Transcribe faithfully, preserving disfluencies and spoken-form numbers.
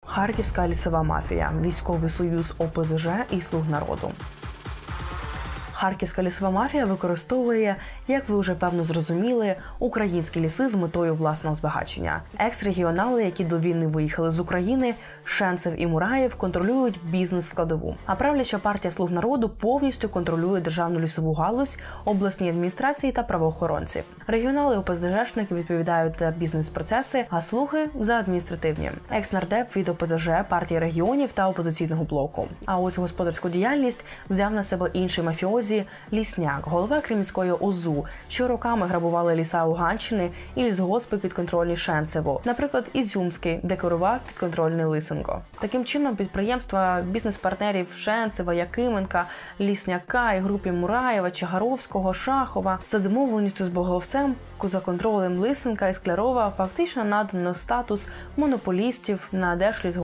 Харківська лісова мафія, військовий союз О Пе Зе Же і Слуг народу. Харківська лісова мафія використовує, як ви вже певно зрозуміли, українські ліси з метою власного збагачення. Екс-регіонали, які до війни виїхали з України, Шенцев і Мураєв, контролюють бізнес-складову. А правляча партія «Слуг народу» повністю контролює державну лісову галузь, обласні адміністрації та правоохоронці. Регіонали О Пе Зе Жешники відповідають за бізнес-процеси, а слуги – за адміністративні. Екс-нардеп від О Пе Зе Же, партії регіонів та опозиційного блоку. А ось господарську діяльність взяв на себе інший мафіозі Лісняк, голова Кремінської О З У, що роками грабували ліса Луганщини і лісгоспи підконтрольні Шенцеву. Наприклад, Ізюмський, де керував підконтрольний Лисенко. Таким чином, підприємства бізнес-партнерів Шенцева, Якименка, Лісняка і групі Мураєва, Чагаровського, Шахова за домовленістю з Боголовцем за контролем Лисенка і Склярова фактично надано статус монополістів на держлісгоспи